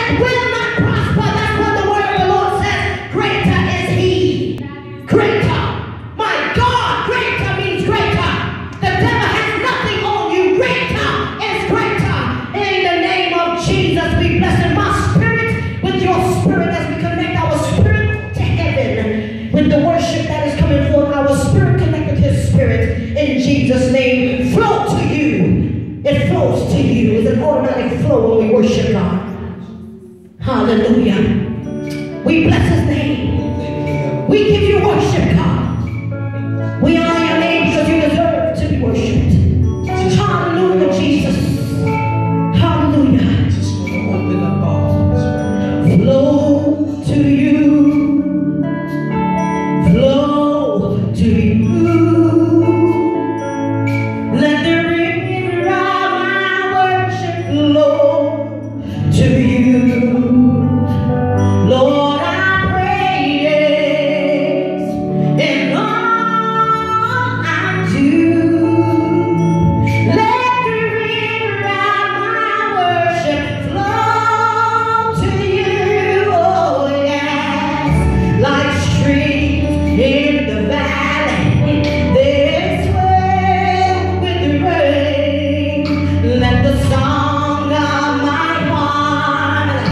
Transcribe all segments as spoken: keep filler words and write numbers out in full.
that will not prosper. That's what the word of the Lord says. Greater is he. Greater. My God, greater means greater. The devil has nothing on you. Greater is greater. In the name of Jesus, we bless him. My spirit with your spirit as we connect our spirit to heaven. With the worship that is coming forth, our spirit connect with his spirit. In Jesus' name, flow to you. It flows to you. It's an automatic flow when we worship God. Hallelujah. We bless his name. We give you worship, God. We honor your name because you deserve to be worshipped. Hallelujah, Jesus. Hallelujah. Flow to you. Flow to you. Let the river of my worship flow to you. Lord, I praise in all I do. Let the river of my worship flow to you. Oh yes, like streams in the valley, they swell with the rain. Let the song of my heart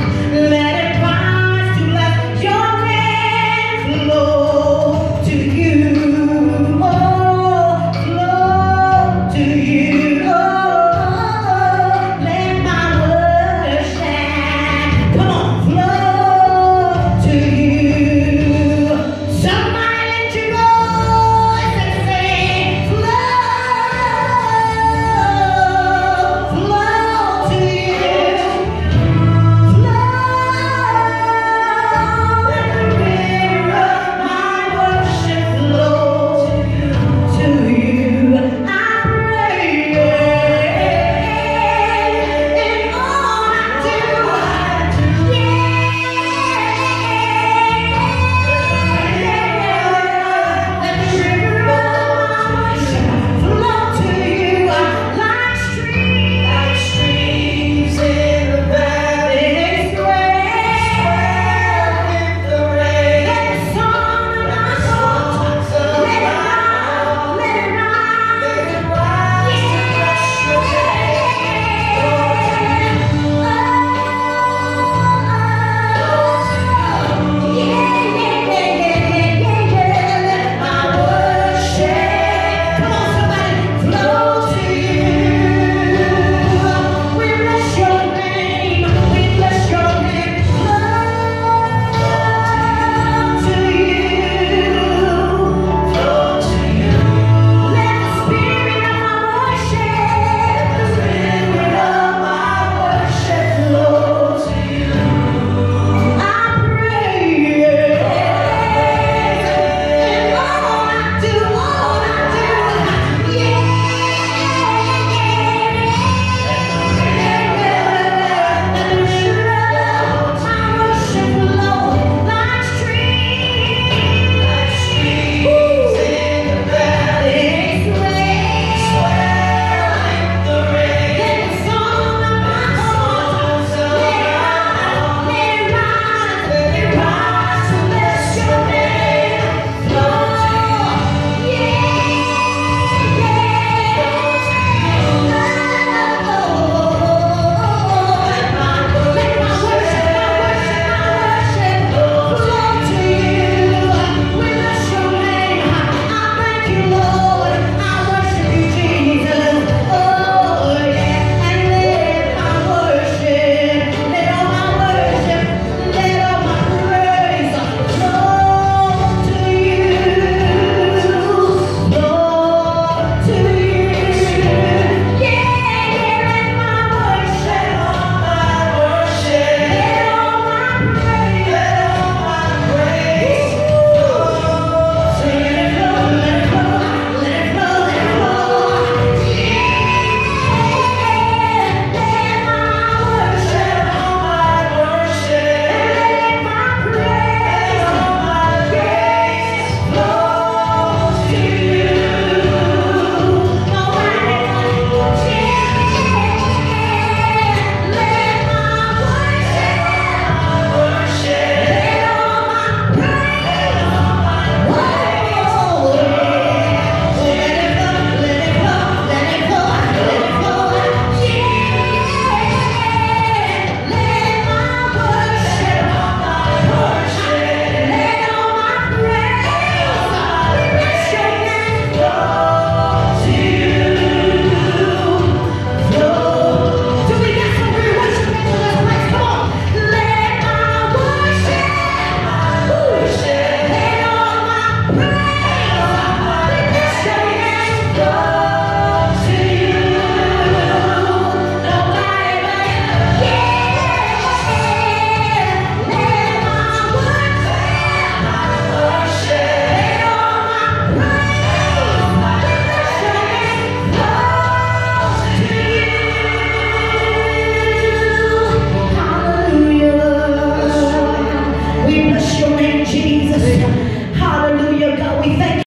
Jesus. Hallelujah, God. We thank you.